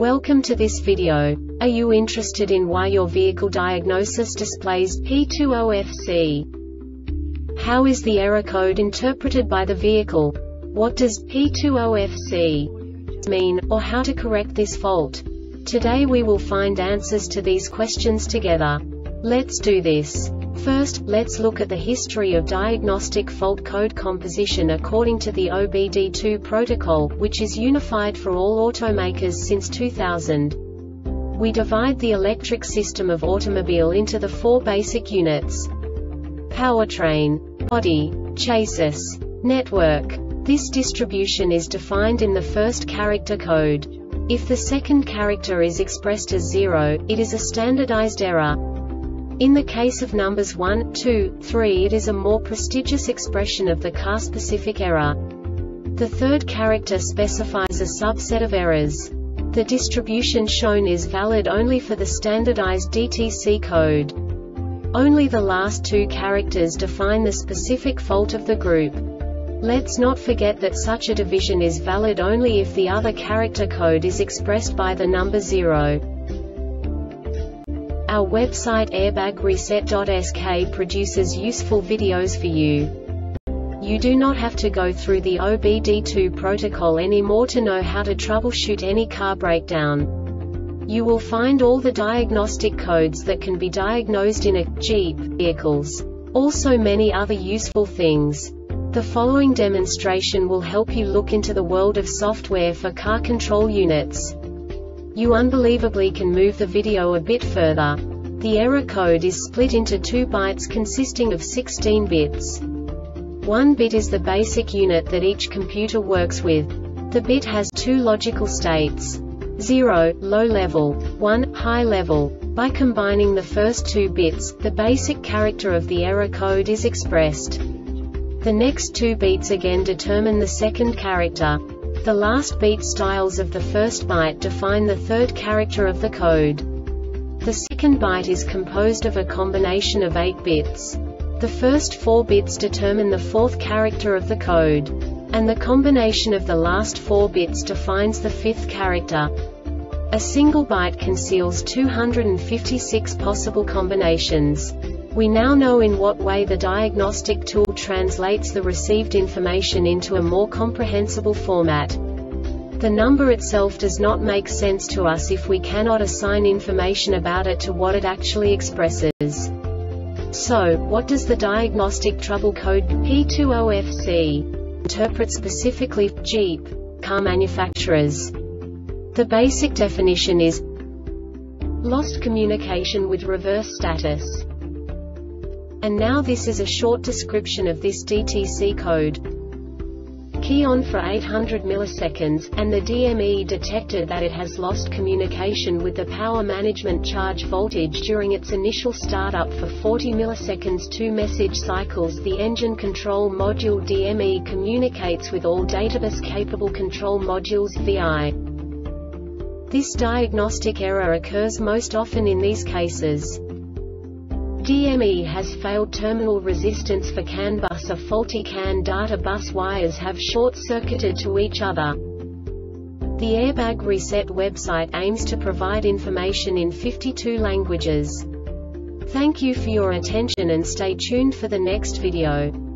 Welcome to this video. Are you interested in why your vehicle diagnosis displays P20FC? How is the error code interpreted by the vehicle? What does P20FC mean, or how to correct this fault? Today we will find answers to these questions together. Let's do this. First, let's look at the history of diagnostic fault code composition according to the OBD2 protocol, which is unified for all automakers since 2000. We divide the electric system of automobile into the four basic units: powertrain, body, chassis, network. This distribution is defined in the first character code. If the second character is expressed as 0, it is a standardized error. In the case of numbers 1, 2, 3, it is a more prestigious expression of the car-specific error. The third character specifies a subset of errors. The distribution shown is valid only for the standardized DTC code. Only the last two characters define the specific fault of the group. Let's not forget that such a division is valid only if the other character code is expressed by the number 0. Our website airbagreset.sk produces useful videos for you. You do not have to go through the OBD2 protocol anymore to know how to troubleshoot any car breakdown. You will find all the diagnostic codes that can be diagnosed in a Jeep vehicles. Also many other useful things. The following demonstration will help you look into the world of software for car control units. You unbelievably can move the video a bit further. The error code is split into 2 bytes consisting of 16 bits. 1 bit is the basic unit that each computer works with. The bit has 2 logical states: 0, low level, 1, high level. By combining the first 2 bits, the basic character of the error code is expressed. The next 2 beats again determine the second character. The last beat styles of the first byte define the third character of the code. The second byte is composed of a combination of 8 bits. The first 4 bits determine the fourth character of the code. And the combination of the last 4 bits defines the fifth character. A single byte conceals 256 possible combinations. We now know in what way the diagnostic tool translates the received information into a more comprehensible format. The number itself does not make sense to us if we cannot assign information about it to what it actually expresses. So, what does the diagnostic trouble code P20FC interpret specifically for Jeep car manufacturers? The basic definition is lost communication with reverse status. And now this is a short description of this DTC code. Key on for 800 milliseconds, and the DME detected that it has lost communication with the power management charge voltage during its initial startup for 40 milliseconds. 2 message cycles. The engine control module DME communicates with all databus-capable control modules VI. This diagnostic error occurs most often in these cases: DME has failed terminal resistance for CAN bus, or faulty CAN data bus wires have short-circuited to each other. The Airbag Reset website aims to provide information in 52 languages. Thank you for your attention and stay tuned for the next video.